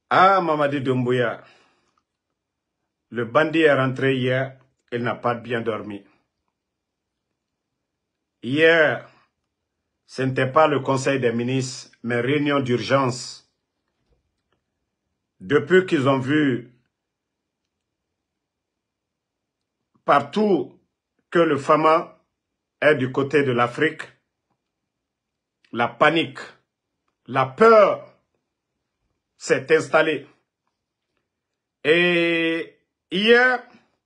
Ah, Mamadi Doumbouya, le bandit est rentré hier, il n'a pas bien dormi. Hier, ce n'était pas le conseil des ministres, mais réunion d'urgence. Depuis qu'ils ont vu partout que le Fama est du côté de l'Afrique, la panique, la peur s'est installée. Et hier,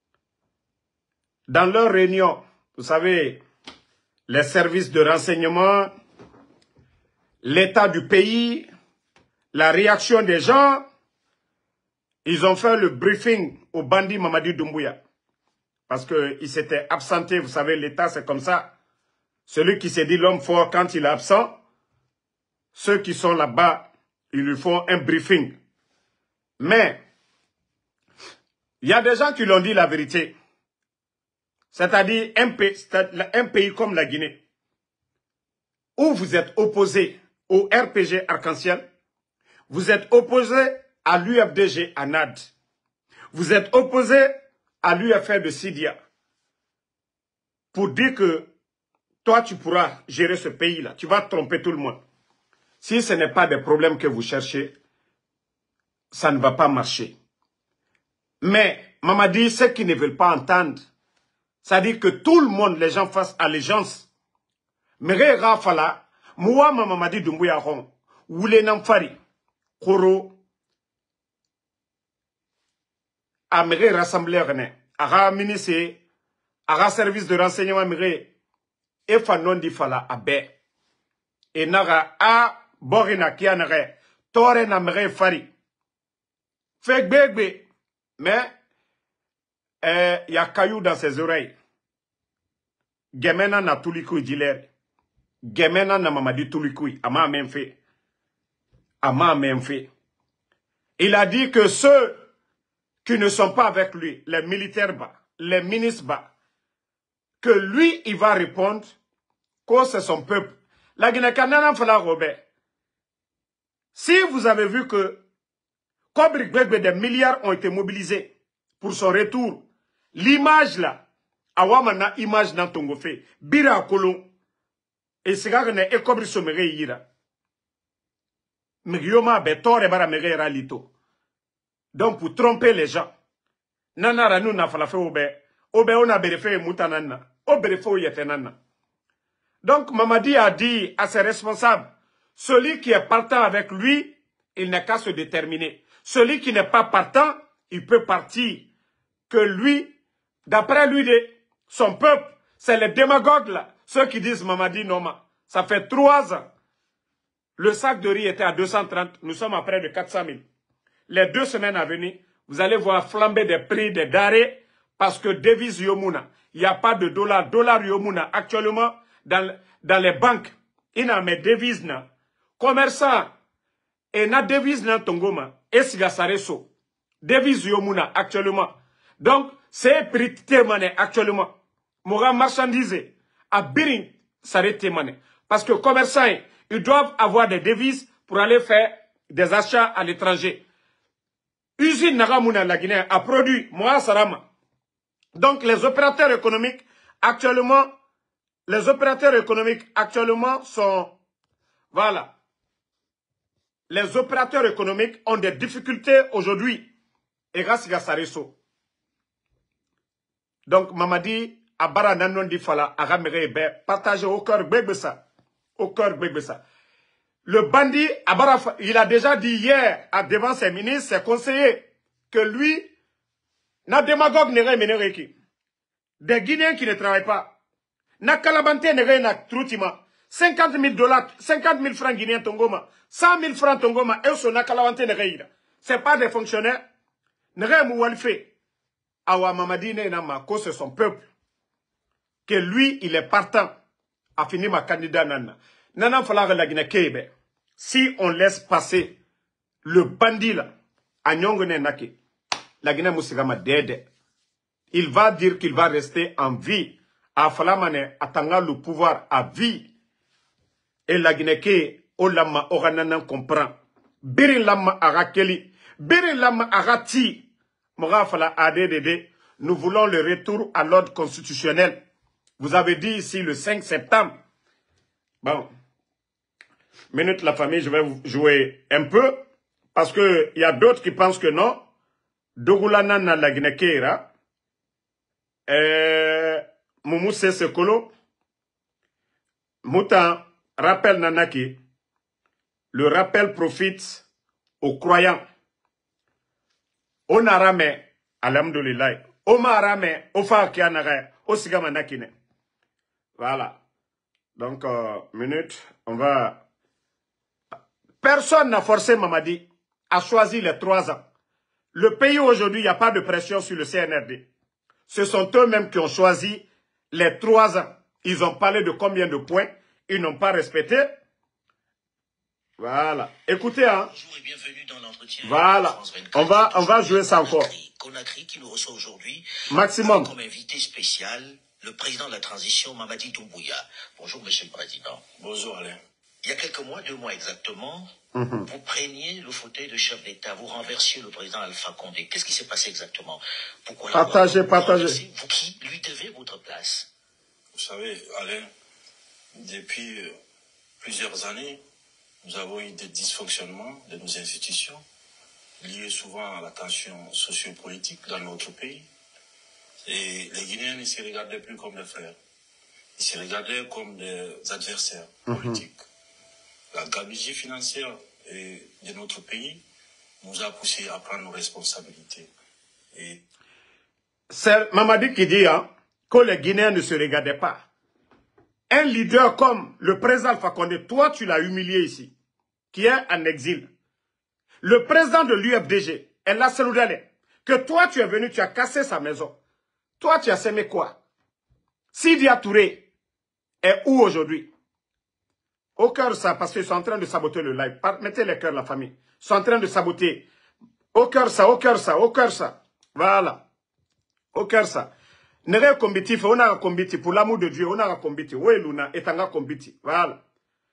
dans leur réunion, vous savez, les services de renseignement, l'état du pays, la réaction des gens, ils ont fait le briefing au bandit Mamadi Doumbouya. Parce qu'il s'était absenté, vous savez, l'état c'est comme ça. Celui qui s'est dit l'homme fort quand il est absent, ceux qui sont là-bas, ils lui font un briefing. Mais, il y a des gens qui l'ont dit la vérité. C'est-à-dire un pays comme la Guinée, où vous êtes opposé au RPG Arc-en-Ciel, vous êtes opposé à l'UFDG à NAD, vous êtes opposé à l'UFR de Sidia, pour dire que toi tu pourras gérer ce pays-là, tu vas tromper tout le monde. Si ce n'est pas des problèmes que vous cherchez, ça ne va pas marcher. Mais, Mamadi, ceux qui ne veulent pas entendre, c'est-à-dire que tout le monde, les gens fassent allégeance. Mere Rafala, Moua Mamadi Doumbouya Ron, Woule Namfari, Koro, à Mere Rassembleur, Ara ministre, Ara service de renseignement Mere, et Fanon di Fala Abe, et Nara A Borina Kianare, Tore na Mere Fari. Fait bébé, mais il y a caillou dans ses oreilles. Gemena na tulikou diler. Gemena na Mamadi tulikou. Ama même fait. Ama même fait. Il a dit que ceux qui ne sont pas avec lui, les militaires bas, les ministres bas, que lui, il va répondre que c'est son peuple. La Guinée-Canada fala Robert. Si vous avez vu que comme des milliards ont été mobilisés pour son retour, l'image là, awamana image dans ton gofé, bira kolon, et c'est quand on est comme sommeil yira. Migiyoma betore bara megera lito. Donc pour tromper les gens, nana ranu na fala fe obe on a berefé mutanana, oberefo yetenana. Donc Mamadi a dit à ses responsables, celui qui est partant avec lui, il n'a qu'à se déterminer. Celui qui n'est pas partant, il peut partir. Que lui, d'après lui, son peuple, c'est les démagogues là. Ceux qui disent Mamadi Noma. Ça fait 3 ans. Le sac de riz était à 230. Nous sommes à près de 400 000. Les 2 semaines à venir, vous allez voir flamber des prix des denrées parce que devise Yomuna. Il n'y a pas de dollar. Dollar Yomuna. Actuellement, dans les banques, il y a mes devises. Commerçants, et na devise na tongoma. Et siga sareso. Devise Yomuna actuellement. Donc, c'est prix témané actuellement. Mora marchandise à Birin s'arrête témané. Parce que commerçants, ils doivent avoir des devises pour aller faire des achats à l'étranger. Usine Nagamuna la Guinée a produit Moa Sarama. Donc, les opérateurs économiques actuellement sont, voilà. Les opérateurs économiques ont des difficultés aujourd'hui. Et grâce à Sareso. Donc, Mamadi, Abara Nanon di Fala, Aramere Ebe, partagez au cœur Bébessa. Au cœur Bébessa. Le bandit, Abara, il a déjà dit hier, devant ses ministres, ses conseillers, que lui, n'a démagogue n'est rien qui. Des Guinéens qui ne travaillent pas. N'a calabante n'est rien troutima. 50 000 dollars, 50 000 francs guinéens tongoma, 100 000 francs tongoma, et son n'a calabante n'est rien. C'est pas des fonctionnaires. N'est rien moualfé. Awa Mamadi Nama, que c'est son peuple, que lui, il est partant à finir ma candidat Nana. Nana Falare la Guinée Kebe. Si on laisse passer le bandit là, à Nyongone Nake, la Guinée Moussigama Dede, il va dire qu'il va rester en vie. À Falamane, attendant le pouvoir à vie. Et la Guinée Ke, Olama Orananan comprend. Birin Lama Arakeli, Birilam Arati, Morafala ADDD, nous voulons le retour à l'ordre constitutionnel. Vous avez dit ici le 5 septembre. Bon. Minute la famille, je vais vous jouer un peu. Parce qu'il y a d'autres qui pensent que non. Dogulana na la Guinée-Kéra. Moumou Sekolo. Moutan, rappel Nanaki. Le rappel profite aux croyants. On a ramé, alhamdoulilah. On a ramé, au Fakianare, au Sigamanakine. Voilà. Donc, minute, on va... Personne n'a forcé Mamadi à choisir les 3 ans. Le pays aujourd'hui, il n'y a pas de pression sur le CNRD. Ce sont eux-mêmes qui ont choisi les 3 ans. Ils ont parlé de combien de points, ils n'ont pas respecté. Voilà. Écoutez, hein. Bonjour et bienvenue dans l'entretien. Voilà. On va jouer ça encore. Conakry qui nous reçoit aujourd'hui. Maximum. Comme invité spécial, le président de la transition, Mamadi Doumbouya. Bonjour, monsieur le président. Bonjour, Alain. Il y a quelques mois, 2 mois exactement, vous preniez le fauteuil de chef d'État, vous renversiez le président Alpha Condé. Qu'est-ce qui s'est passé exactement? Pourquoi partagez. Vous qui lui devez votre place? Vous savez, Alain, depuis plusieurs années, nous avons eu des dysfonctionnements de nos institutions, liés souvent à la tension sociopolitique dans notre pays. Et les Guinéens ne se regardaient plus comme des frères. Ils se regardaient comme des adversaires politiques. La gabegie financière de notre pays nous a poussé à prendre nos responsabilités. C'est Mamadi qui dit hein, que les Guinéens ne se regardaient pas. Un leader comme le président Alpha Condé, toi tu l'as humilié ici, qui est en exil. Le président de l'UFDG, El Seloudale, que toi tu es venu, tu as cassé sa maison. Toi tu as semé quoi? Sidia Touré est où aujourd'hui? Au cœur ça, parce qu'ils sont en train de saboter le live. Mettez les cœurs la famille. Ils sont en train de saboter. Au cœur ça, au cœur ça, au cœur ça. Voilà. Au cœur ça. Nere kombiti, on a un kombiti, pour l'amour de Dieu, on a un kombiti. Oui, Luna, et un kombiti. Voilà.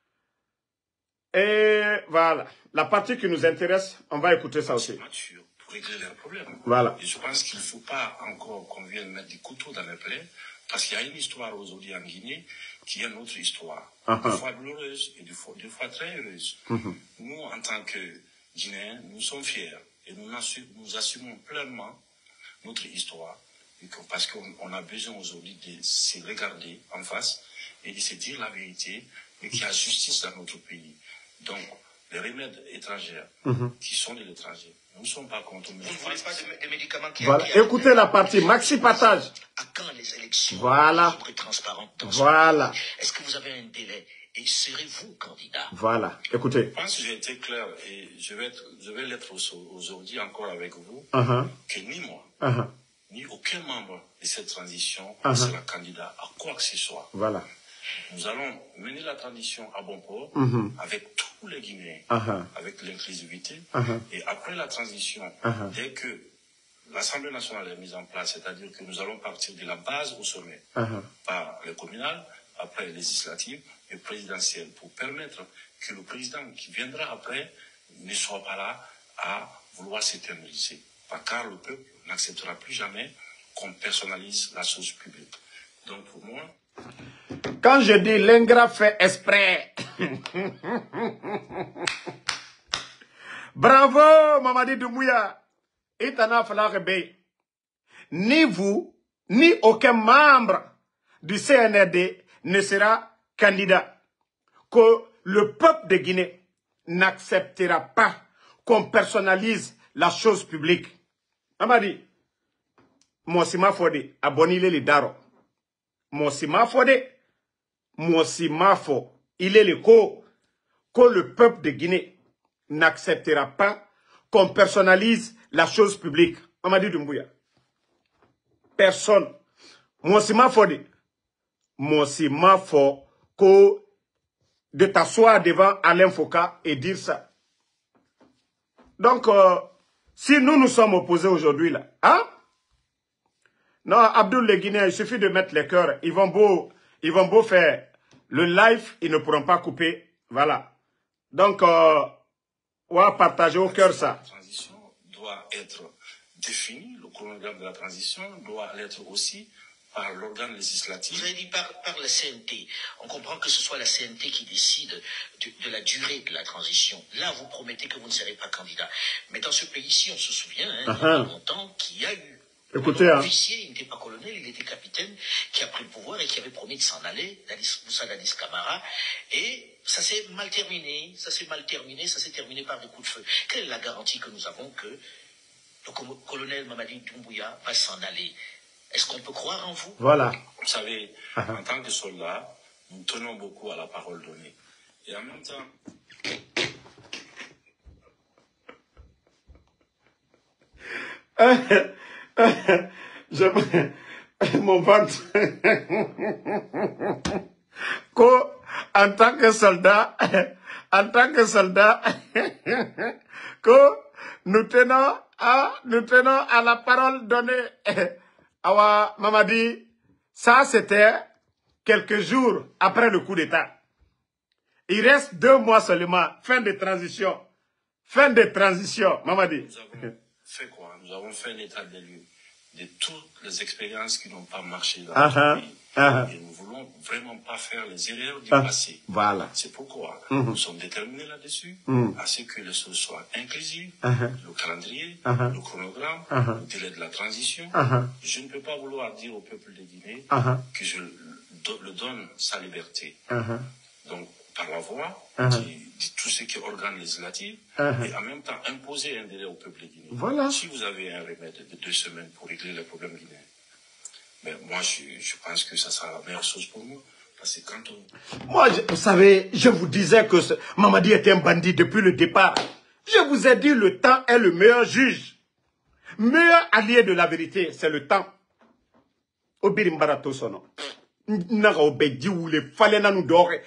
Et voilà. La partie qui nous intéresse, on va écouter ça aussi. Mature pour régler leurs problèmes. Voilà. Et je pense qu'il ne faut pas encore qu'on vienne mettre des couteaux dans les plaies, parce qu'il y a une histoire aujourd'hui en Guinée qui est notre histoire. Des fois douloureuse et des fois très heureuse. Nous, en tant que Guinéens, nous sommes fiers et nous assumons pleinement notre histoire. Parce qu'on a besoin aujourd'hui de se regarder en face et de se dire la vérité et qu'il y a justice dans notre pays. Donc, les remèdes étrangers qui sont de l'étranger, nous ne sommes pas contre. Vous ne voulez pas de médicaments qui... Voilà. Écoutez la partie, Maxi partage. À quand les élections? Voilà. Transparentes dans Voilà. Est-ce que vous avez un délai? Et serez-vous candidat? Voilà. Écoutez. Je pense que j'ai été clair et je vais l'être aujourd'hui encore avec vous, que ni moi, ni aucun membre de cette transition ne sera candidat à quoi que ce soit. Voilà. Nous allons mener la transition à bon port avec tous les Guinéens, avec l'inclusivité. Et après la transition, dès que l'Assemblée nationale est mise en place, c'est-à-dire que nous allons partir de la base au sommet, par les communales, après les législatives et présidentielles, pour permettre que le président qui viendra après ne soit pas là à vouloir s'éterniser. Car le peuple n'acceptera plus jamais qu'on personnalise la chose publique. Donc pour moi... Quand je dis l'ingrat fait exprès. Bravo, Mamadi Doumbouya. Itana Falarebe. Ni vous, ni aucun membre du CNRD ne sera candidat. Que le peuple de Guinée n'acceptera pas qu'on personnalise la chose publique. Mamadi, moi si ma fode, abonnez les daro. Moi si ma fode, moi si ma fo, il est le co, que le peuple de Guinée n'acceptera pas qu'on personnalise la chose publique. Mamadi Doumbouya. Personne. Moi si ma fode, moi si ma fo, que de t'asseoir devant Alain Foucault et dire ça. Donc, si nous sommes opposés aujourd'hui, là, hein? Non, Abdoul les Guinéens, il suffit de mettre les cœurs. Ils vont beau faire le live, ils ne pourront pas couper. Voilà. Donc, on va partager au cœur ça. Transition doit être défini, le chronogramme de la transition doit l'être aussi par l'organe législatif. Vous avez dit par la CNT. On comprend que ce soit la CNT qui décide de la durée de la transition. Là, vous promettez que vous ne serez pas candidat. Mais dans ce pays-ci, on se souvient, hein, il y a pas longtemps, qu'il y a eu un officier, il n'était pas colonel, il était capitaine, qui a pris le pouvoir et qui avait promis de s'en aller, Moussa Dadis Camara, et ça s'est mal terminé, ça s'est terminé par des coups de feu. Quelle est la garantie que nous avons que le colonel Mamadi Doumbouya va s'en aller? Est-ce qu'on peut croire en vous? Voilà. Vous savez, en tant que soldat, nous tenons beaucoup à la parole donnée. Et en même temps... Mon ventre. En tant que soldat, que nous tenons à la parole donnée. Awa Mamadi, ça c'était quelques jours après le coup d'État. Il reste 2 mois seulement, fin de transition. Mamadi. Nous avons fait quoi? Nous avons fait l'état des lieux de toutes les expériences qui n'ont pas marché dans notre pays. Et nous ne voulons vraiment pas faire les erreurs du passé. Voilà. C'est pourquoi nous sommes déterminés là-dessus, à ce que les choses soient inclusives, le calendrier, le chronogramme, le délai de la transition. Je ne peux pas vouloir dire au peuple de Guinée que je le donne sa liberté. Donc, par la voie de tout ce qui est organe législatif, et en même temps imposer un délai au peuple guinéen. Voilà. Si vous avez un remède de 2 semaines pour régler les problèmes guinéens, mais moi je pense que ça sera la meilleure chose pour nous. Parce que quand on... Moi, vous savez, je vous disais que Mamadi était un bandit depuis le départ. Je vous ai dit, le temps est le meilleur juge. Meilleur allié de la vérité, c'est le temps. Obirimbarato sono. Naga obedi ou les fallait nous dorer.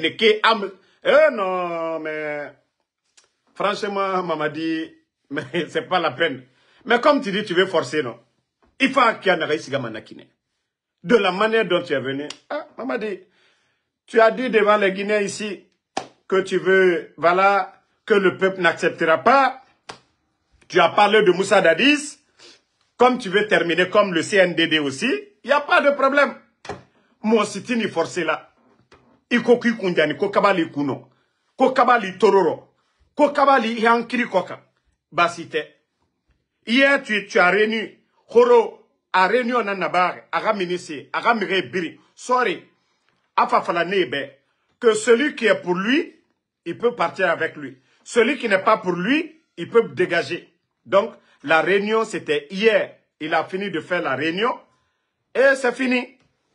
Non, mais franchement, Mamadi, mais c'est pas la peine. Mais comme tu dis, tu veux forcer, non? Il faut qu'il y ait un Sigamanakine. De la manière dont tu es venu. Ah, Mamadi, tu as dit devant les Guinéens ici que tu veux, voilà, que le peuple n'acceptera pas. Tu as parlé de Moussa Dadis. Comme tu veux terminer comme le CNDD aussi, il n'y a pas de problème. Moi, si tu n'es forcé là, il faut qu'il y ait ko kabali kuno, ko kabali tororo, ko kabali yankiri koka, basite. Hier, tu as réuni, Horo, a réuni en Anabar, a raminissé, a ramiré biri, sorry, a fafala nebe, que celui qui est pour lui, il peut partir avec lui. Celui qui n'est pas pour lui, il peut dégager. Donc, la réunion, c'était hier. Il a fini de faire la réunion, et c'est fini.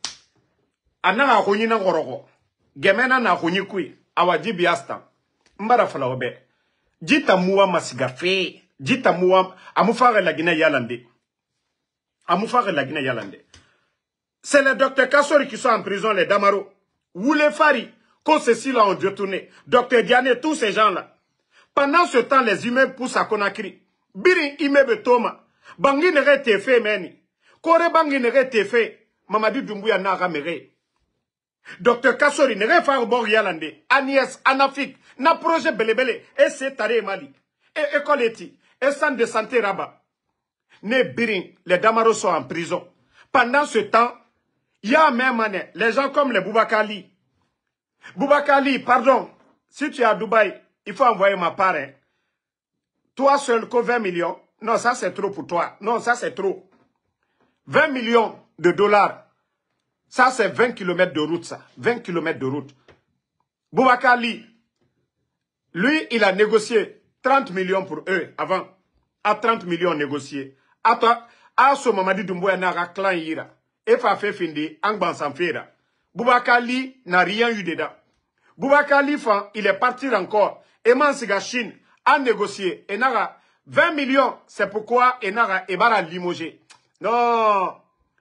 Ana ahonyi na ngorogo. Gemena na ahonyi kui. Awaji biasta. Mbara fala obe. Jita muwa masigafe. Jita muwa. Amufare la Guinée yalande. Amufare la Guinée yalande. C'est les docteurs Kassori qui sont en prison, les Damaro. Ou les Fari. Quand ceux-ci là ont détourné. Docteur Diane, tous ces gens-là. Pendant ce temps, les immeubles poussent à Conakry. Biri immeuble Toma. Bangi nere te fait, meni. Kore bangi nere te fait. Mamadi Doumbouya na ramere. Docteur Kassori nere fa bor yalande. Agnès, Anafik, na projet belebele. Et c'est Tare Mali. Et école eti. Et centre de santé Rabat. Ne Birin, les Damaros sont en prison. Pendant ce temps, il y a même année, les gens comme les Boubakali. Boubakali, pardon. Si tu es à Dubaï, il faut envoyer ma part. Hein. Toi seul, que 20 millions. Non, ça c'est trop pour toi. Non, ça c'est trop. 20 millions de dollars. Ça, c'est 20 km de route, ça. 20 km de route. Boubakali, lui, il a négocié 30 millions pour eux avant. À 30 millions négociés. À ce moment, Doumbouya n'a clan ira. Et fa fait findi, angban sans faire. Boubakali n'a rien eu dedans. Boubakali, il est parti encore. Et Mansiga Chine a négocié. Et n'a 20 millions. C'est pourquoi il n'a pas limogé. Non.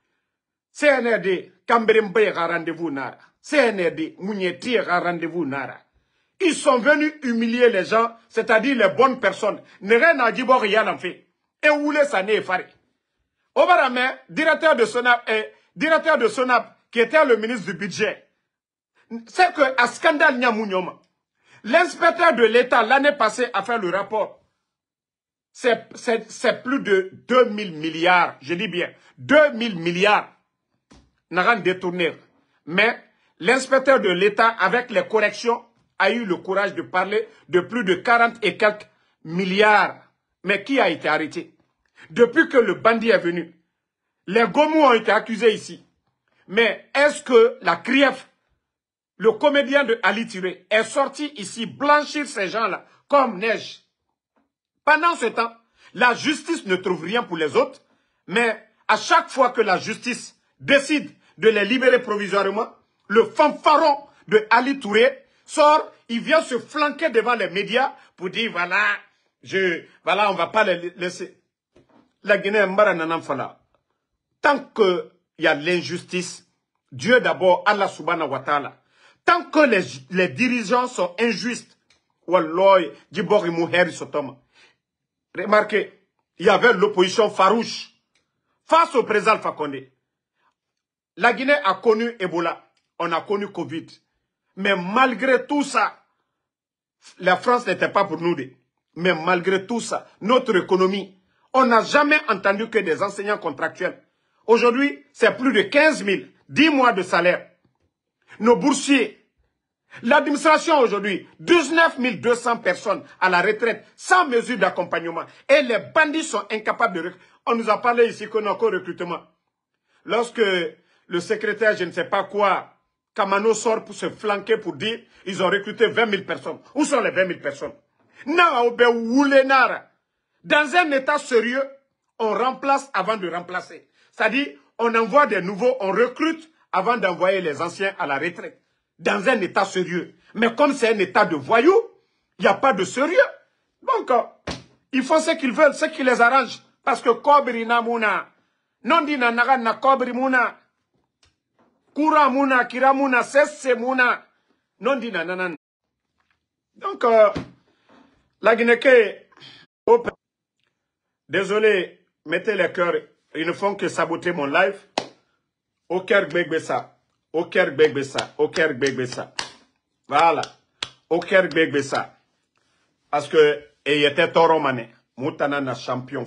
CNRD, Kamberembe a rendez-vous nara. CNRD, Mounieti a rendez-vous nara. Ils sont venus humilier les gens, c'est-à-dire les bonnes personnes. Nere n'a dit bon rien en fait. Et où les sané faré. Obarame, directeur de Sonap, qui était le ministre du budget. C'est que à scandale Nyamounioma. L'inspecteur de l'État l'année passée a fait le rapport. c'est plus de 2000 milliards, je dis bien, 2000 milliards n'a détourné. Mais l'inspecteur de l'État, avec les corrections, a eu le courage de parler de plus de 40 et quelques milliards. Mais qui a été arrêté? Depuis que le bandit est venu, les Gomou ont été accusés ici. Mais est-ce que la CRIEF, le comédien de Ali Tiré, est sorti ici blanchir ces gens-là comme neige? Pendant ce temps, la justice ne trouve rien pour les autres, mais à chaque fois que la justice décide de les libérer provisoirement, le fanfaron de Ali Touré sort, il vient se flanquer devant les médias pour dire voilà, on ne va pas les laisser. La Guinée Mbarananamfala. Tant qu'il y a l'injustice, Dieu d'abord, Allah subhanahu wa ta'ala. Tant que les dirigeants sont injustes, Walloy, Djibori Mouheri Sotoma. Remarquez, il y avait l'opposition farouche face au président Alpha Condé. La Guinée a connu Ebola, on a connu Covid. Mais malgré tout ça, la France n'était pas pour nous. Mais malgré tout ça, notre économie, on n'a jamais entendu que des enseignants contractuels. Aujourd'hui, c'est plus de 15 000, 10 mois de salaire. Nos boursiers, l'administration aujourd'hui, 19 200 personnes à la retraite, sans mesure d'accompagnement. Et les bandits sont incapables de recruter. On nous a parlé ici qu'on a encore recrutement. Lorsque le secrétaire, je ne sais pas quoi, Kamano sort pour se flanquer pour dire ils ont recruté 20 000 personnes. Où sont les 20 000 personnes? Dans un état sérieux, on remplace avant de remplacer. C'est-à-dire, on envoie des nouveaux, on recrute avant d'envoyer les anciens à la retraite. Dans un état sérieux. Mais comme c'est un état de voyous, il n'y a pas de sérieux. Donc, ils font ce qu'ils veulent, ce qui les arrange. Parce que Kobri na muna, non di na naga na Kobri muna, Kura muna, Kira muna, Sesse muna, non di na nanan. Donc, la Guinée, désolé, mettez les cœurs, ils ne font que saboter mon live. Au cœur Gbegbessa. Au cœur Gbegbessa. Au cœur Gbegbessa. Voilà. Au cœur Gbegbessa. Parce que, il était toro mané. Moutanana champion.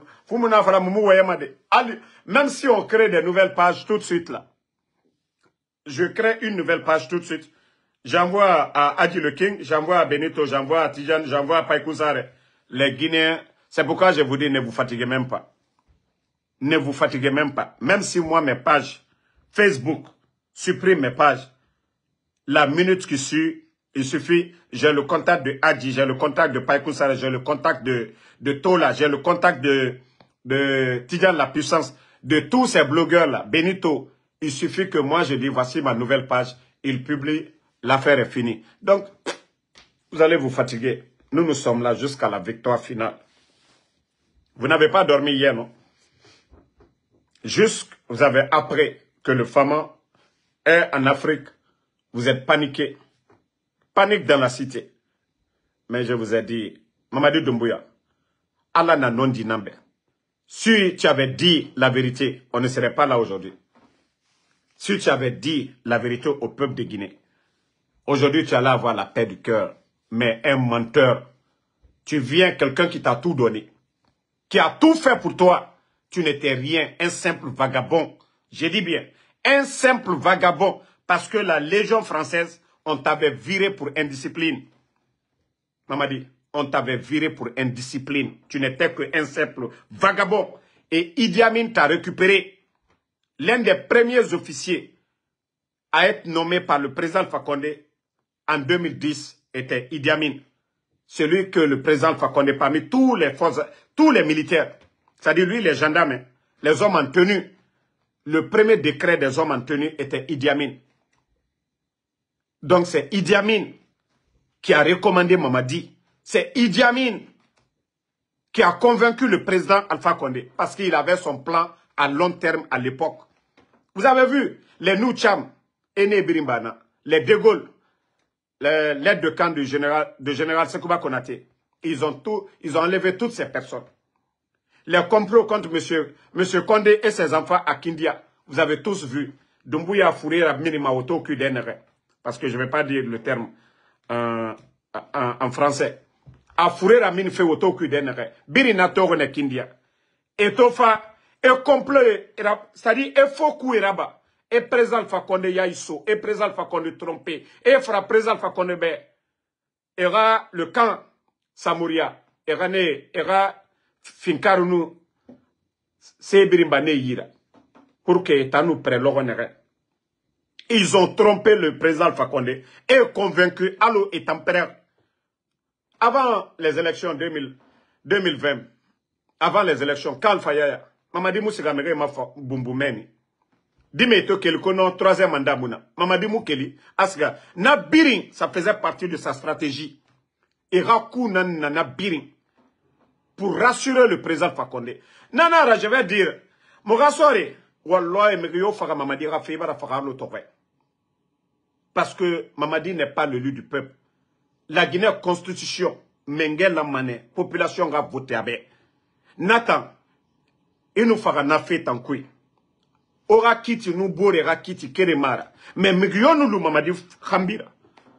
Même si on crée des nouvelles pages tout de suite là. Je crée une nouvelle page tout de suite. J'envoie à Adi le King, j'envoie à Benito, j'envoie à Tijan, j'envoie à Paikouzare. Les Guinéens, c'est pourquoi je vous dis ne vous fatiguez même pas. Ne vous fatiguez même pas. Même si moi mes pages Facebook supprime mes pages, la minute qui suit, il suffit, j'ai le contact de Adi, j'ai le contact de Paikouzare, j'ai le contact de Tola, j'ai le contact de Tijan la puissance, de tous ces blogueurs là, Benito. Il suffit que moi je dis voici ma nouvelle page, il publie, l'affaire est finie. Donc, vous allez vous fatiguer. Nous sommes là jusqu'à la victoire finale. Vous n'avez pas dormi hier, non? Juste, vous avez appris que le Fama est en Afrique. Vous êtes paniqué. Panique dans la cité. Mais je vous ai dit, Mamadou Doumbouya, Allah n'a non dit Nambe. Si tu avais dit la vérité, on ne serait pas là aujourd'hui. Si tu avais dit la vérité au peuple de Guinée, aujourd'hui tu allais avoir la paix du cœur. Mais un menteur, tu viens quelqu'un qui t'a tout donné, qui a tout fait pour toi. Tu n'étais rien, un simple vagabond. J'ai dit bien, un simple vagabond. Parce que la Légion française, on t'avait viré pour indiscipline. Mamadi, on t'avait viré pour indiscipline. Tu n'étais qu'un simple vagabond. Et Idi Amin t'a récupéré. L'un des premiers officiers à être nommé par le président Alpha Condé en 2010 était Idi Amin. Celui que le président Alpha Condé, parmi tous les forces, tous les militaires, c'est-à-dire lui, les gendarmes, les hommes en tenue, le premier décret des hommes en tenue était Idi Amin. Donc c'est Idi Amin qui a recommandé Mamadi. C'est Idi Amin qui a convaincu le président Alpha Condé parce qu'il avait son plan à long terme à l'époque. Vous avez vu les Noucham, Ene Birimbana, les De Gaulle, l'aide de camp du général Sekouba Konaté. Ils ont enlevé toutes ces personnes. Les complots contre monsieur Condé et ses enfants à Kindia, vous avez tous vu. Doumbouya Fourira Minima Auto Kudenere. Parce que je ne vais pas dire le terme en français. a fourré la mine fait auto que denere. Biri na togone kindia. Et tofa, et complot, c'est-à-dire, et faux coup et rabat. Et président Fakonde Yaïso, et président Fakonde trompé, et fra président Fakonde be. Era le camp Samouria, era ne, era finkarunu, c'est birimbane yira. Pour que tanu prélogone. Ils ont trompé le président Fakonde et convaincu Allo et Tempère. Avant les élections 2020, avant les élections, quand Fayaya, Mamadi Moussigamere m'a fait Bumboumeni. Dime to Keli kono troisième mandat mouna. Mamadi Moukeli, Asga, na birin, ça faisait partie de sa stratégie. Et Rakou na birin. Pour rassurer le président Fakonde. Nanara, je vais dire, Mogasore, Wallah, Merio Faga Mamadi Rafeba Faga Lotore. Parce que Mamadi n'est pas l'élu du peuple. La Guinée constitution, Mengel la mané, population a voté avec. Nathan, il nous fera na fait en couille. Ora kiti nous borera kiti keremara. Mais million nous Mamadi Khambira.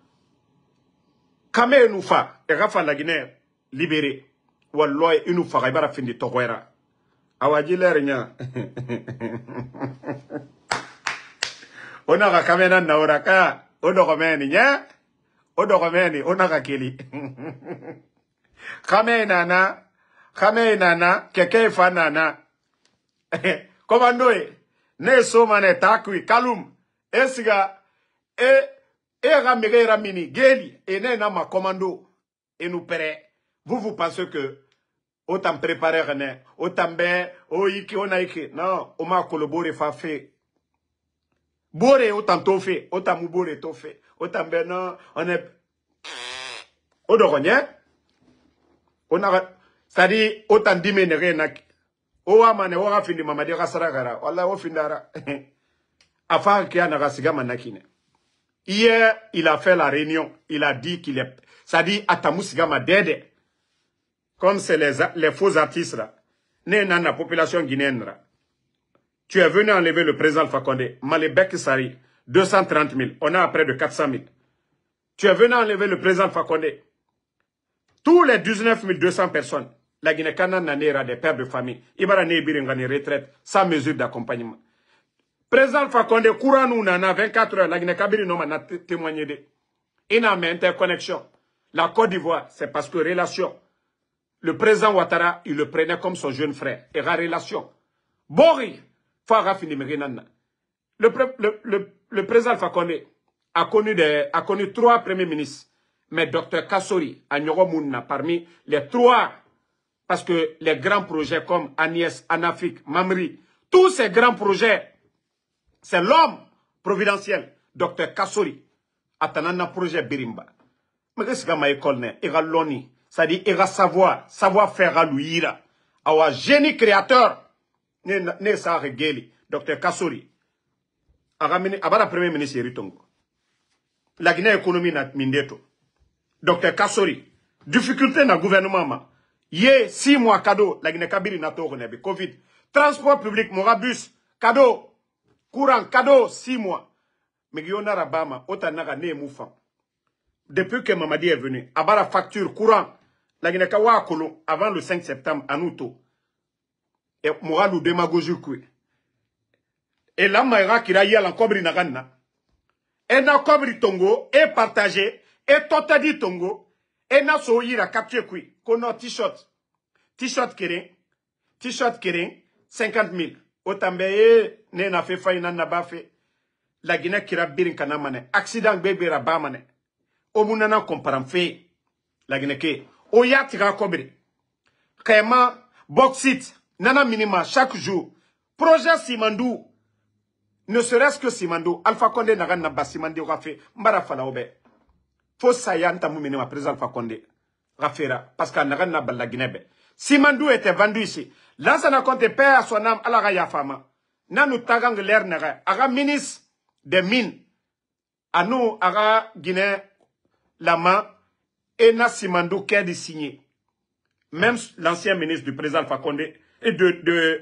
Kame nous fa, et Rafa la Guinée libérée. Wallah, il nous fera ibara fin de Toguera. Awadji l'ernya. On a kamena na oraka. Odoromeni, nya? Odoromeni, onaka kili. Kame nana, keke fa nana. Komando ne somane takui, kalum, esiga, ramire ramini, geli, ne nama commando, et nous pere. Vous pensez que, autant préparer rien, autant ben, iki, onaiki, non, on m'a collaboré fa fait. Bore autant to fait, autant moubore to fait, autant ben non, on est odoronye, on a, c'est-à-dire autant diminuer nak, owa mane owa fini mamadi rasaragara, wallah o findara, afin qu'il y a narasiga manakine. Hier, il a fait la réunion, il a dit qu'il est, c'est-à-dire atamusiga madede, comme c'est les faux artistes là, né dans la population guinéenne là. Tu es venu enlever le président Fakonde, Malebek Sari, 230 000. On a près de 400 000. Tu es venu enlever le président Fakonde. Tous les 19 200 personnes, la Guinée-Canan n'a des pères de famille. Ibara Nebirengani retraite, sans mesure d'accompagnement. Président Fakonde, courant nous nana 24 heures, la Guinée-Cabiri n'a témoigné de. Il n'a mis interconnexion. La Côte d'Ivoire, c'est parce que relation. Le président Ouattara, il le prenait comme son jeune frère. Et la relation. Bori. Le président Fakonde a connu 3 premiers ministres. Mais Dr Kassori, Agnogomouna, parmi les 3, parce que les grands projets comme Agnès, Anafik, Mamri, tous ces grands projets, c'est l'homme providentiel, Dr Kassori, Atanana projet Birimba. Mais qu'est-ce que ma école n'est? Il y a l'oni, c'est-à-dire il y a savoir faire à lui, un génie créateur. Ne sa regeli, Dr Kassori. Abara premier ministre Ritongo. La Guinée économie na mindeto. Dr Kassori. Difficulté na gouvernement. Yé 6 mois cadeau. La Guinée Kabiri na to renebe. Covid. Transport public, morabus. Cadeau. Courant, cadeau. 6 mois. Mais Guillaume Rabama, Otanaga ne moufan. Depuis que Mamadi est venu, Abara facture courant. La Guinée Kawa Kolo, avant le 5 septembre, à Nouto. Et moi, nous démagogions. Et là, Maïra qui a eu l'encobri Nagana. Et na kobri tongo, et partagé, et totadi tongo, et na soyira capture kui. Kono t-shirt. T-shirt kering, 50 000. Otambe, ne na fait faïna na bafé. La Guinée qui a birin kanamane. Accident bébé rabamane. Omunana comparam fait. La Guinée qui. Oya tira kobri. Kaima, bauxite. Nana minima chaque jour. Projet Simandou. Ne serait-ce que Simandou. Alpha Condé n'a rien à Simandou Rafé. Mbara Falaobe. Faut saillant mon minima président Alpha Condé. Rafera. Parce qu'il n'a rien à la Guinée. Simandou était vendu ici. Là, ça n'a compté père à son âme à la Raya Fama. Nanu Tagang l'air n'a Ara ministre des mines. À nous, Ara Guinée, Lama. Et na Simandou qui a de signer. Même l'ancien ministre du président Alpha Condé. Et de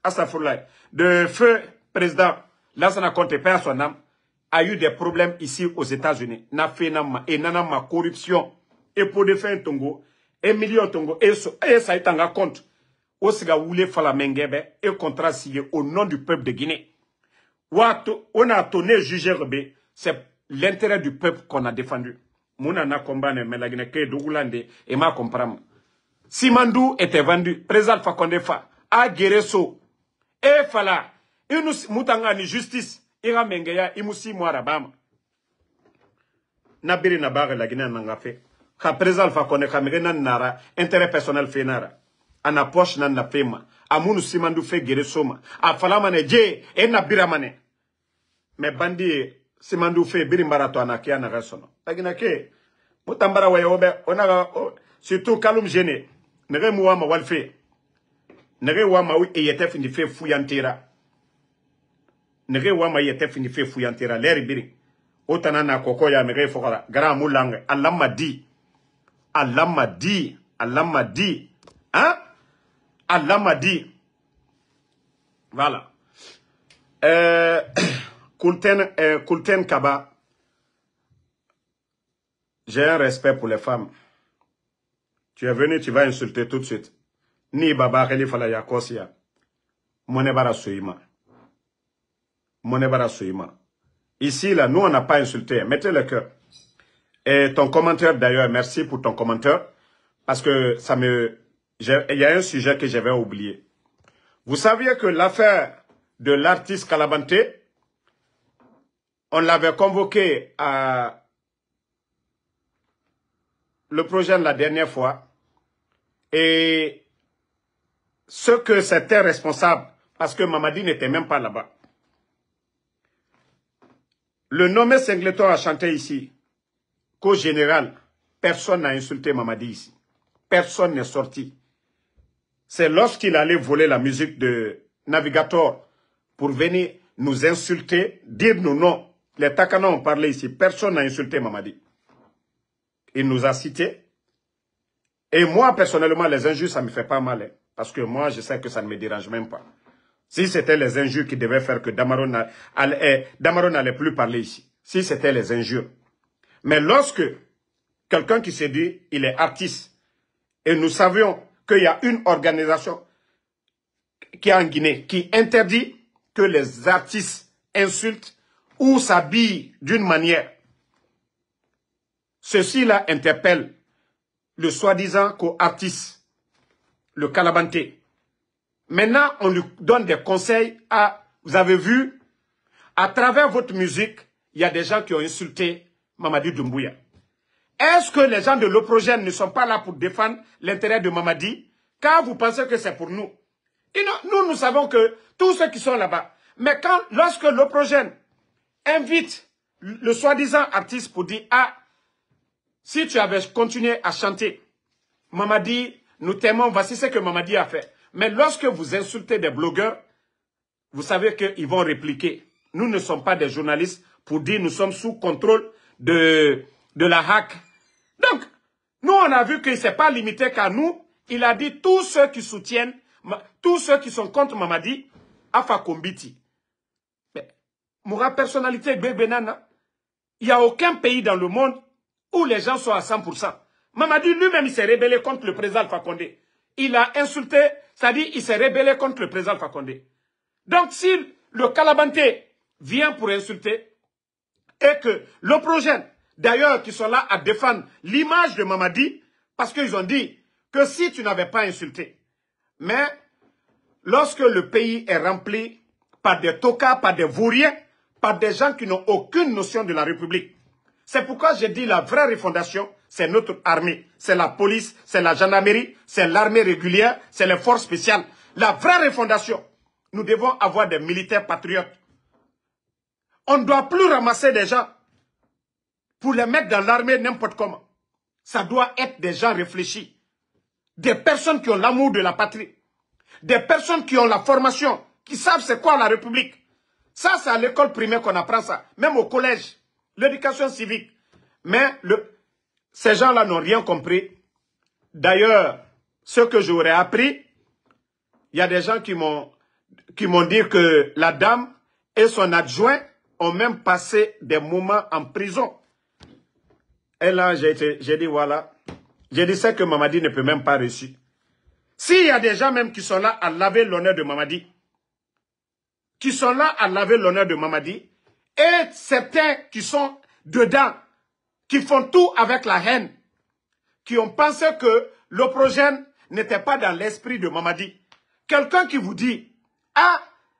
feu président Lansana Conté père son âme a eu des problèmes ici aux États-Unis. N'a fait nama et nana ma corruption et pour défendre Tongo million tongo, et ça est en compte. Osiga Woulé Falamengebe, et contrat signé au nom du peuple de Guinée. On a tourné jugé Rebé, c'est l'intérêt du peuple qu'on a défendu. Mounana Kombane, mais la Guinée, Dougulande, et ma comprendre. Simandou était vendu, président Fakonde Fa, à Guéresso, et Fala, et nous, Moutanga ni justice, ira Mengeya, imusi Mouarabama. Nabiri Nabare, la Guinée, n'a fait. Ka président Fakonde, Kamere, nara, intérêt personnel fait nara. Ana poche nan na fema. Amunu Simandou fait Guéresso, a Falamane, Dje, et Nabiramane. Mais bandi Simandou fait Birimbarato Anakia na rasono. Taginake, Mutambara Wayobe, onaga, surtout Kaloum Gene, Nere Mouama Walfe, Nere Wama oui, et yete fini fait Fuyantira. Nere Wama yete fini fait Fuyantira, l'air biri. Otanana Kokoya, Mere Fokara, Gara Moulang, Allah m'a dit, Allah m'a dit, Allah m'a dit, hein? Allah m'a dit. Voilà. Kulten Kaba, j'ai un respect pour les femmes. Tu es venu, tu vas insulter tout de suite. Ni Baba Khalifa la Yakosia. Monebara Soima. Monebara Soima. Ici, là, nous, on n'a pas insulté. Mettez le cœur. Et ton commentaire, d'ailleurs, merci pour ton commentaire. Parce que ça me... Il y a un sujet que j'avais oublié. Vous saviez que l'affaire de l'artiste Kalabanté, on l'avait convoqué à le projet la dernière fois. Et ce que c'était responsable, parce que Mamadi n'était même pas là-bas. Le nommé Singleton a chanté ici qu'au général, personne n'a insulté Mamadi ici. Personne n'est sorti. C'est lorsqu'il allait voler la musique de Navigator pour venir nous insulter, dire nos noms. Les Takana ont parlé ici. Personne n'a insulté Mamadi. Il nous a cités. Et moi, personnellement, les injures, ça ne me fait pas mal. Hein, parce que moi, je sais que ça ne me dérange même pas. Si c'était les injures qui devaient faire que Damaro n'allait plus parler ici. Si c'était les injures. Mais lorsque quelqu'un qui s'est dit, il est artiste, et nous savions qu'il y a une organisation qui est en Guinée, qui interdit que les artistes insultent ou s'habillent d'une manière. Ceci-là interpelle le soi-disant co-artiste, le Kalabanté. Maintenant, on lui donne des conseils à... Vous avez vu, à travers votre musique, il y a des gens qui ont insulté Mamadi Doumbouya. Est-ce que les gens de l'Oprogène ne sont pas là pour défendre l'intérêt de Mamadi? Car vous pensez que c'est pour nous. Et nous savons que tous ceux qui sont là-bas. Mais lorsque l'Oprogène invite le soi-disant artiste pour dire, ah, si tu avais continué à chanter, Mamadi, nous t'aimons, voici ce que Mamadi a fait. Mais lorsque vous insultez des blogueurs, vous savez qu'ils vont répliquer. Nous ne sommes pas des journalistes pour dire nous sommes sous contrôle de la hack. Donc, nous on a vu qu'il ne s'est pas limité qu'à nous. Il a dit tous ceux qui soutiennent, tous ceux qui sont contre Mamadi, Afa Kombiti. Mais, Moura personnalité, Benana, il n'y a aucun pays dans le monde où les gens sont à 100%. Mamadi lui-même, il s'est rébellé contre le président Alpha Condé. Il a insulté, c'est-à-dire il s'est rébellé contre le président Alpha Condé. Donc si le Kalabanté vient pour insulter, et que l'Oprogène, d'ailleurs, qui sont là à défendre l'image de Mamadi, parce qu'ils ont dit que si tu n'avais pas insulté, mais lorsque le pays est rempli par des tocards, par des vauriens, par des gens qui n'ont aucune notion de la République, c'est pourquoi j'ai dit la vraie refondation, c'est notre armée, c'est la police, c'est la gendarmerie, c'est l'armée régulière, c'est les forces spéciales. La vraie refondation, nous devons avoir des militaires patriotes. On ne doit plus ramasser des gens pour les mettre dans l'armée n'importe comment. Ça doit être des gens réfléchis, des personnes qui ont l'amour de la patrie, des personnes qui ont la formation, qui savent c'est quoi la République. Ça, c'est à l'école primaire qu'on apprend ça, même au collège. L'éducation civique. Mais ces gens-là n'ont rien compris. D'ailleurs, ce que j'aurais appris, il y a des gens qui m'ont dit que la dame et son adjoint ont même passé des moments en prison. Et là, j'ai dit, voilà, Je dis ça que Mamadi ne peut même pas réussir. S'il y a des gens même qui sont là à laver l'honneur de Mamadi, et certains qui sont dedans, qui font tout avec la haine, qui ont pensé que l'Oprogène n'était pas dans l'esprit de Mamadi. Quelqu'un qui vous dit, ah,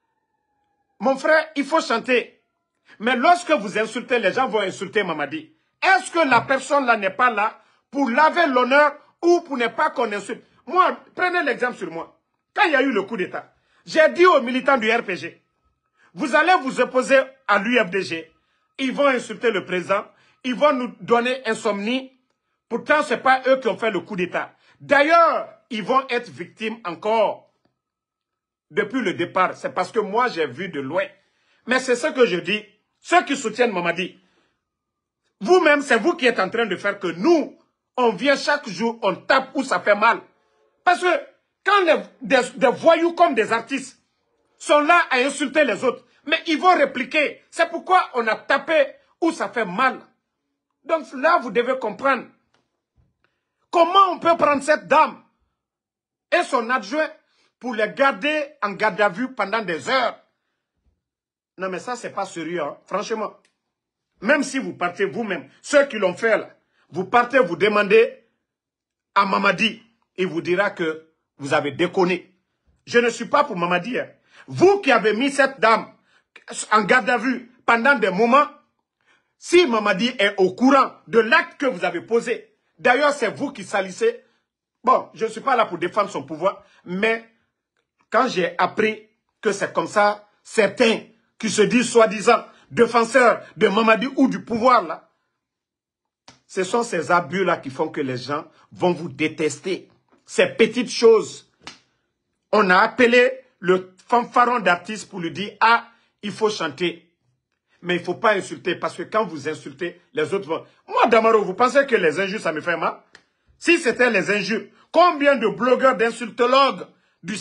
mon frère, il faut chanter. Mais lorsque vous insultez, les gens vont insulter Mamadi. Est-ce que la personne là n'est pas là pour laver l'honneur ou pour ne pas qu'on insulte? Moi, prenez l'exemple sur moi. Quand il y a eu le coup d'État, j'ai dit aux militants du RPG, vous allez vous opposer à l'UFDG. Ils vont insulter le président. Ils vont nous donner insomnie. Pourtant, ce n'est pas eux qui ont fait le coup d'État. D'ailleurs, ils vont être victimes encore. Depuis le départ, c'est parce que moi, j'ai vu de loin. Mais c'est ce que je dis. Ceux qui soutiennent Mamadi, vous-même, c'est vous qui êtes en train de faire que nous, on vient chaque jour, on tape où ça fait mal. Parce que quand des voyous comme des artistes sont là à insulter les autres, mais ils vont répliquer. C'est pourquoi on a tapé où ça fait mal. Donc là, vous devez comprendre comment on peut prendre cette dame et son adjoint pour les garder en garde à vue pendant des heures. Non, mais ça, c'est pas sérieux, hein, franchement. Même si vous partez vous-même, ceux qui l'ont fait là, vous partez, vous demandez à Mamadi, il vous dira que vous avez déconné. Je ne suis pas pour Mamadi. Hein. Vous qui avez mis cette dame en garde à vue pendant des moments, si Mamadi est au courant de l'acte que vous avez posé, d'ailleurs c'est vous qui salissez. Bon, je ne suis pas là pour défendre son pouvoir, mais quand j'ai appris que c'est comme ça, certains qui se disent soi-disant défenseurs de Mamadi ou du pouvoir là, ce sont ces abus-là qui font que les gens vont vous détester. Ces petites choses. On a appelé le fanfaron d'artiste pour lui dire, ah, il faut chanter. Mais il ne faut pas insulter, parce que quand vous insultez, les autres vont... Moi, Damaro, vous pensez que les injures, ça me fait mal? Si c'était les injures, combien de blogueurs, d'insultologues du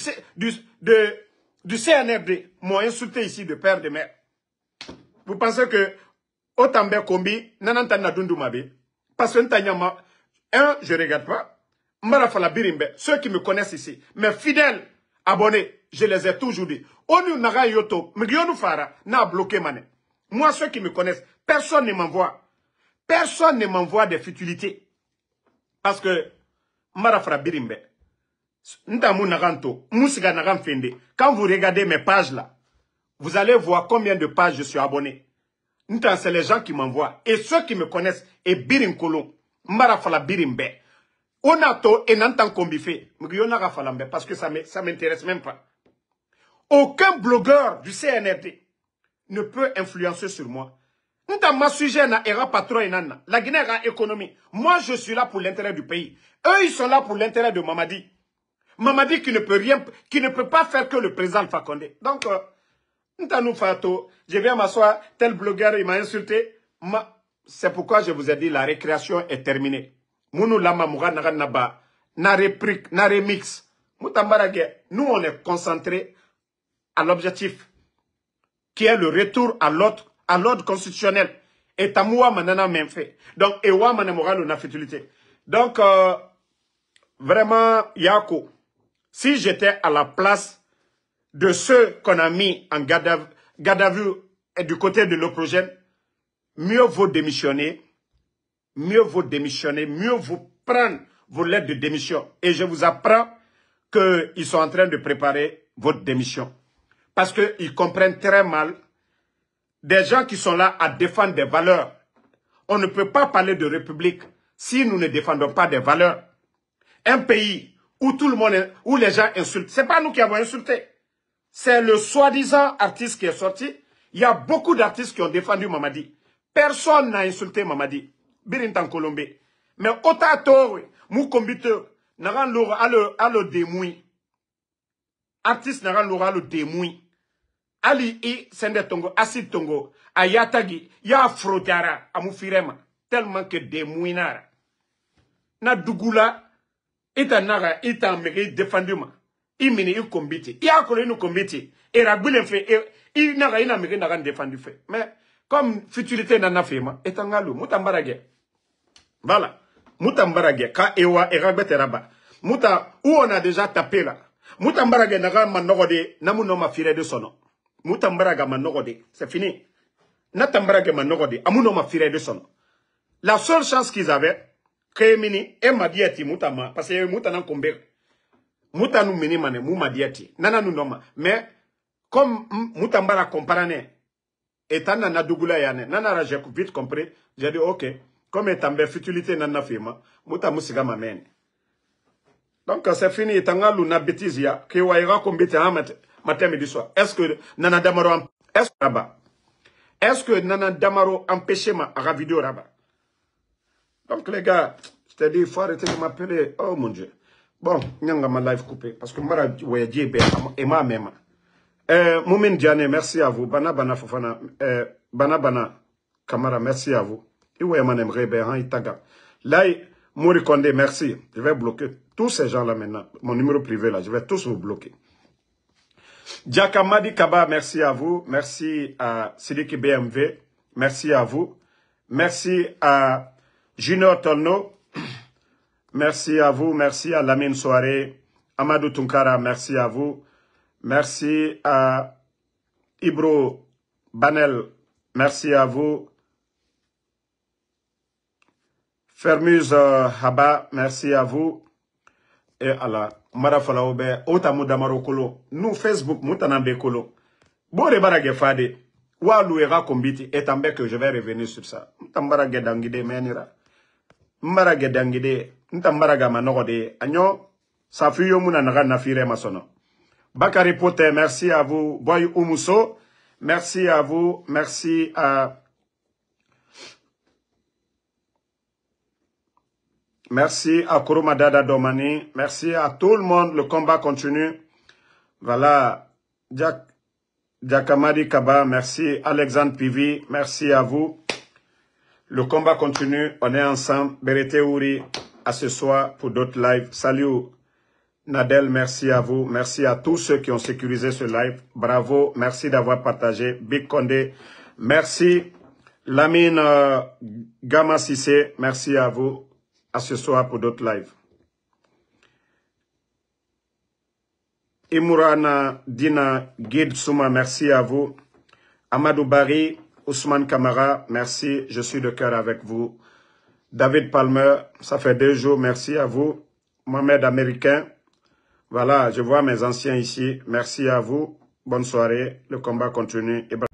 CNRD m'ont insulté ici de père de mère? Vous pensez que Otambe Kombi, Nanantana Dundumabe, parce que je ne regarde pas. Mbarafala Birimbe, ceux qui me connaissent ici, mes fidèles abonnés, je les ai toujours dit. Onu Naga Yoto, Mgiyonu Fara, n'a bloqué mané. Moi, ceux qui me connaissent, personne ne m'envoie. Personne ne m'envoie des futilités. Parce que, Mbarafala Birimbe, Ndamu Naganto, Moussiga Nagam Fende, quand vous regardez mes pages là, vous allez voir combien de pages je suis abonné. C'est les gens qui m'envoient. Et ceux qui me connaissent, et Birim Kolon, Mbarafala Birimbe, Onato et Nantan Kombife, parce que ça m'intéresse même pas. Aucun blogueur du CNRD ne peut influencer sur moi. La Guinée a économie. Moi, je suis là pour l'intérêt du pays. Eux, ils sont là pour l'intérêt de Mamadi. Mamadi qui ne peut rien, qui ne peut pas faire que le président Alpha Condé. Donc, je viens m'asseoir, tel blogueur, il m'a insulté. C'est pourquoi je vous ai dit, la récréation est terminée. Mounou lama mouga naganaba, na réplique, na remix. Nous, on est concentrés à l'objectif, qui est le retour à l'ordre constitutionnel. Et tamoua manana même fait. Donc, ewa manemora na futilité. Donc, vraiment, Yako, si j'étais à la place de ceux qu'on a mis en garde à vue et du côté de l'Oprogène, mieux vaut démissionner. Mieux vaut démissionner, mieux vaut prendre vos lettres de démission. Et je vous apprends qu'ils sont en train de préparer votre démission. Parce qu'ils comprennent très mal des gens qui sont là à défendre des valeurs. On ne peut pas parler de république si nous ne défendons pas des valeurs. Un pays où tout le monde, où les gens insultent, c'est pas nous qui avons insulté. C'est le soi-disant artiste qui est sorti. Il y a beaucoup d'artistes qui ont défendu Mamadi. Personne n'a insulté Mamadi. Birintan Colombie. Mais otato, mou kombite, naran lora alo demoui. Artiste naran lora alo demoui. Ali i sende tongo, acide tongo, ayatagi, ya frotara, amu firema. Tellement que demoui nara. Na dugula, ita naga, ita mege défendu ma. I mini i kombite. Ya kolo inu kombite. E ragbilen fe, i naga ina mege nagan défendu fe. Mais, comme futilité nana fema, etangalo, moutambarage. Voilà. Mouta Mbarage, ka ewa eragbete raba. Mouta, où on a déjà tapé là. Mouta Mbarage naga manogode, namuno ma fire de sono. Mouta Mbarage manogode, c'est fini. Nata Mbarage manogode, amuno ma fire de sono. La seule chance qu'ils avaient, Kémini, et Madiati Moutama, parce que Moutana Kombe, Moutanou Mini Mane, Mou Madiati, Nana Nunoma. Mais, comme Moutambara comparane, et Tana Nadougula Yane, Nana j'ai vite compris, j'ai dit ok, comme étant futilité Nana Fima, Moutamusiga m'amène. Donc c'est fini, et Tanga Luna Bétizia, qui waïra combité un matin midi soir. Est-ce que Nana Damaro, est-ce que Nana Damaro empêchait ma vidéo rabat? Donc les gars, je t'ai dit, il faut arrêter de m'appeler. Oh mon Dieu. Bon, nyanga ma live coupé. Parce que Mbara Wayadjebe et ma même. Moumin Diane, merci à vous. Bana Bana Fofana. Bana Bana Kamara, merci à vous. Iwe Manem Rebe, hein, Itaga. Là, Mouri Kondé, merci. Je vais bloquer tous ces gens-là maintenant. Mon numéro privé là, je vais tous vous bloquer. Djakamadi Kaba, merci à vous. Merci à Sidiki BMV. Merci à vous. Merci à Junior Tolno, merci à vous, merci à Lamine Soare, Amadou Tunkara, merci à vous, merci à Ibro Banel, merci à vous, Fermuse Haba, merci à vous, et à la Marafala Obe, Otamu Damarokolo, nous Facebook, Moutanambe Kolo, Bore Barage Fade, Walou Era Kombiti, et tambe que je vais revenir sur ça, Moutambarage Dangide Menira. Mbaraga dangide, ntambaraga manogode, agno, safuyo muna naga nafire masono. Bakari Pote, merci à vous. Boy Umuso, merci à vous. Merci à Kurumadada Domani. Merci à tout le monde. Le combat continue. Voilà. Djakamadi Kaba, merci. Alexandre Pivi, merci à vous. Le combat continue, on est ensemble. Berete Ouri, à ce soir pour d'autres lives. Salut Nadel, merci à vous. Merci à tous ceux qui ont sécurisé ce live. Bravo, merci d'avoir partagé. Big Condé, merci. Lamine Gama Sissé, merci à vous. À ce soir pour d'autres lives. Imurana Dina Guide Souma, merci à vous. Amadou Bari, Ousmane Kamara, merci, je suis de cœur avec vous. David Palmer, ça fait 2 jours, merci à vous. Mohamed Américain, voilà, je vois mes anciens ici, merci à vous. Bonne soirée, le combat continue.